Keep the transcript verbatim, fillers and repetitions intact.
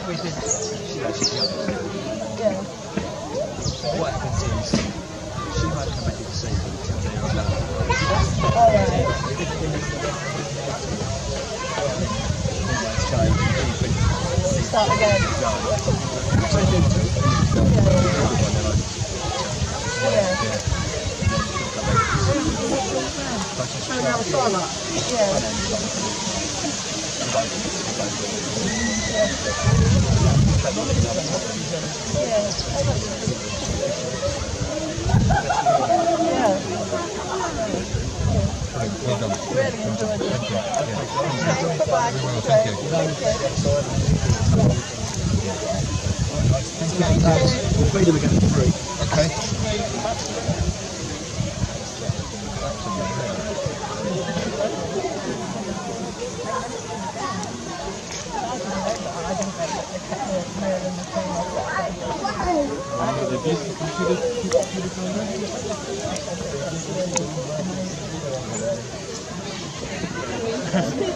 Yeah. What happens is she might come back to the sea and tell me I love her. Alright. Start again. Well done. Really enjoyed it. Thank you. Okay, bye-bye. Well, thank you. We'll feed them again for free. Okay. Thank you.